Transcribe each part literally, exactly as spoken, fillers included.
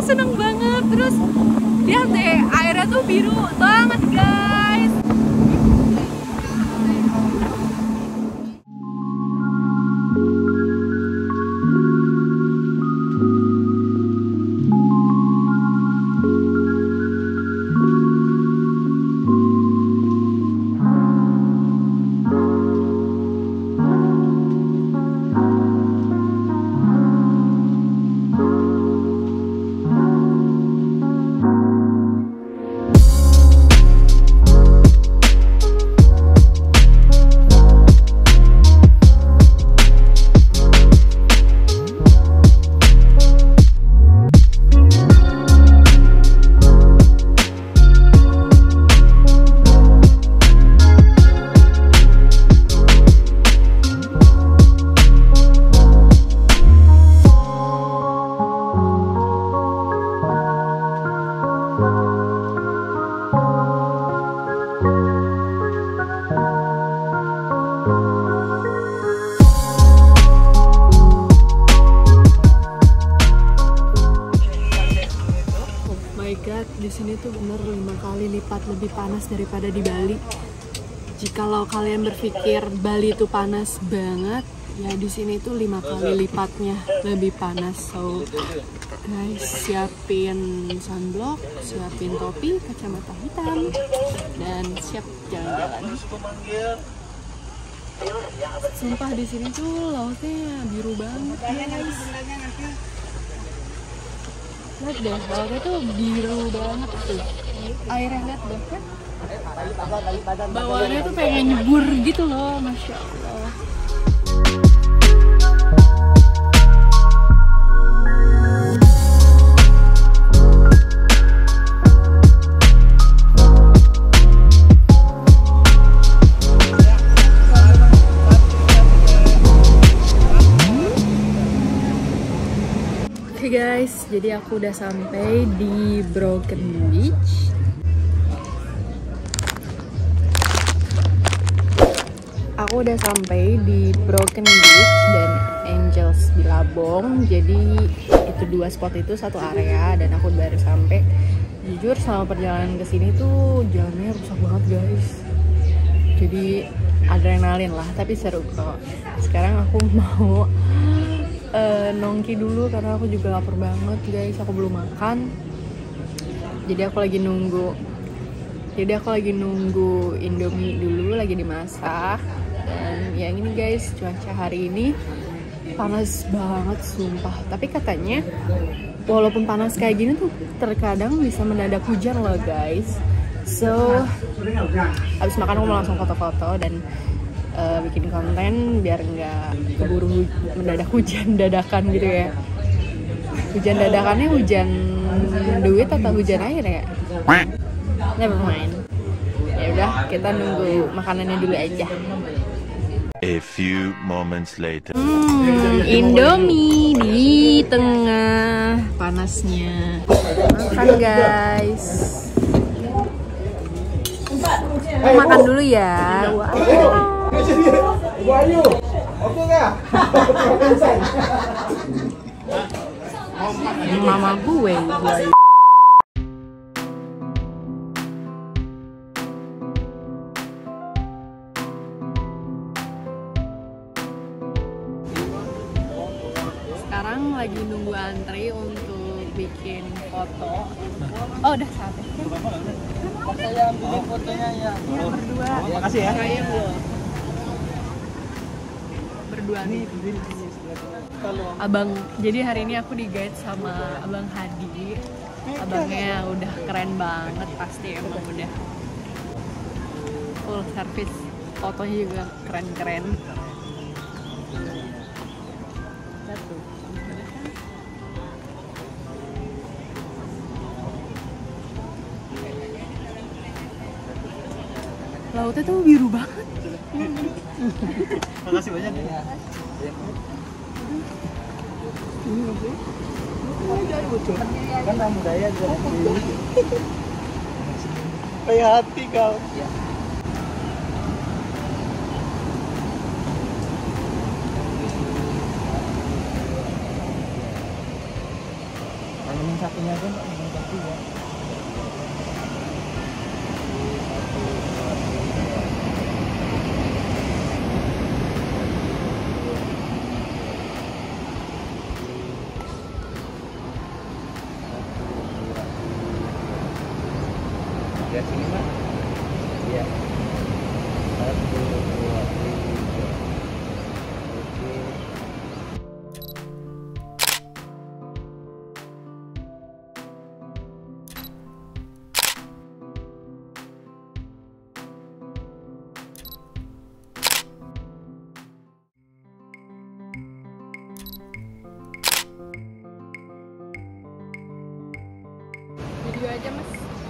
seneng banget. Terus lihat deh, airnya tuh biru banget guys. Di sini tuh bener lima kali lipat lebih panas daripada di Bali. Jikalau kalian berpikir Bali itu panas banget, ya di sini tuh lima kali lipatnya lebih panas. So guys, siapin sunblock, siapin topi, kacamata hitam, dan siap jalan-jalan. Sumpah di sini tuh lautnya biru banget guys. Lihat deh, lautnya tuh biru banget tuh. Airnya lihat deh kan. Bawahnya tuh pengen nyebur gitu loh, masya Allah. Oke guys, jadi aku udah sampai di Broken Beach. Aku udah sampai di Broken Beach dan Angels Billabong. Jadi itu dua spot itu satu area dan aku baru sampai. Jujur sama perjalanan ke sini tuh jalannya rusak banget guys. Jadi adrenalin lah, tapi seru kok. Sekarang aku mau Uh, nongki dulu karena aku juga lapar banget guys, aku belum makan. Jadi aku lagi nunggu Jadi aku lagi nunggu Indomie dulu, lagi dimasak. Dan ya ini guys, cuaca hari ini panas banget sumpah. Tapi katanya walaupun panas kayak gini tuh terkadang bisa mendadak hujan loh guys. So abis makan aku mau langsung foto-foto dan Uh, bikin konten biar nggak keburu hu mendadak hujan dadakan gitu ya. Hujan dadakannya hujan duit atau hujan air ya? Never mind. Ya udah, kita nunggu makanannya dulu aja. A few moments later. Hmm, Indomie di tengah panasnya. Makan guys. Makan dulu ya. Wow. Buayu, oke nggak? Mama gue, Buayu. Sekarang lagi nunggu antri untuk bikin foto. Oh, udah saatnya. Saya ambil fotonya ya. Berdua. Makasih ya. Saya berdua nih. Abang, jadi hari ini aku di guide sama Abang Hadi. Abangnya udah keren banget, pasti emang udah full service. Fotonya juga keren-keren. Lautnya tuh biru banget. Makasih banyak ya. Kan tamu daya jadi. Kayak hati kau. Kalau Ini aja Mbak, ini ganti ya. Lihat sini Mbak. Iya. Satu, dua, tiga. Oke. Video aja mas.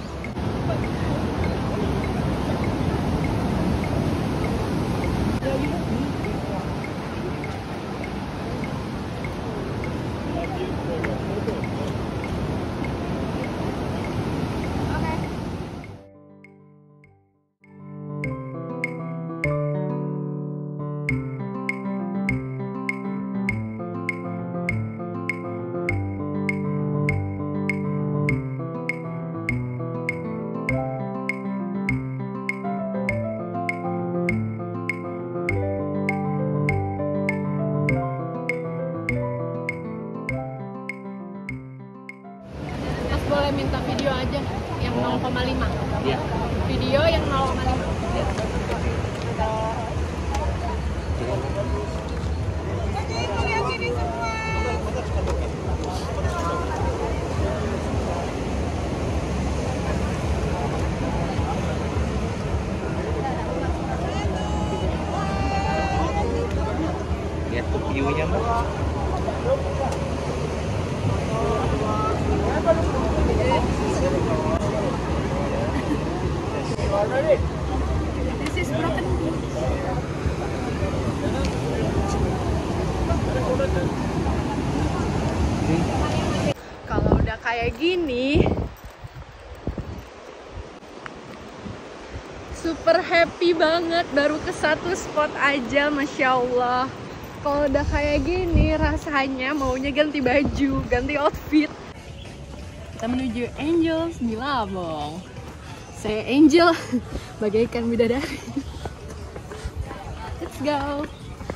Boleh minta video aja yang nol koma lima. Iya. Video yang nol koma lima. Lihat tuh view-nya Mbak. This is broken. Kalau udah kayak gini, super happy banget. Baru ke satu spot aja, masya Allah. Kalau udah kayak gini, rasanya maunya ganti baju, ganti outfit. Kita menuju Angels Bilabong. Saya Angel, bagaikan bidadari. Let's go.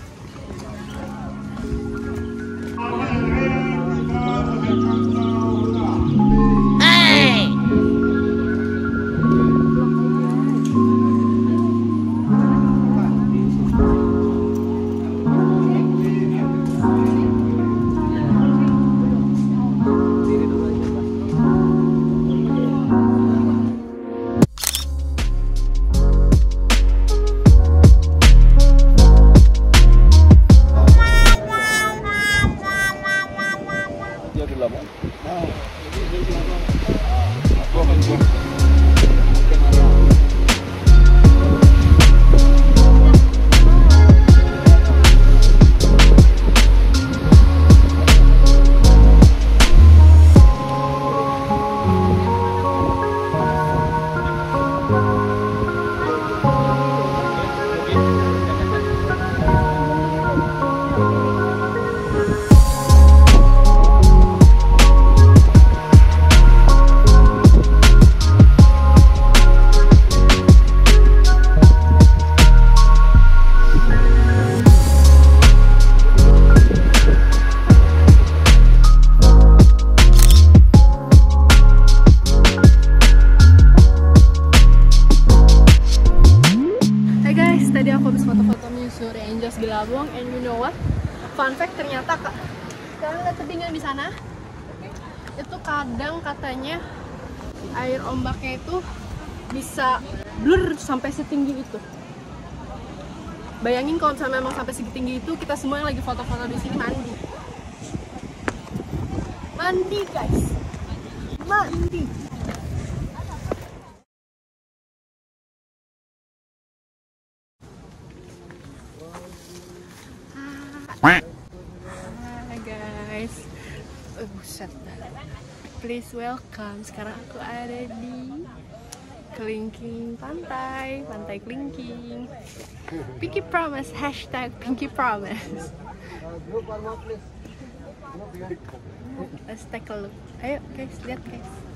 Bilabong, and you know what? Fun fact, ternyata kak, sekarang lihat tebingnya di sana. Itu kadang katanya air ombaknya itu bisa blur sampai setinggi itu. Bayangin kalau misalnya memang sampai setinggi itu, kita semua yang lagi foto-foto di sini mandi. Mandi guys, mandi. Hai guys, oh, buset. Please welcome. Sekarang aku ada di Kelingking Pantai, Pantai Kelingking. Pinky Promise, hashtag Pinky Promise. Let's take a look. Ayo guys, lihat guys.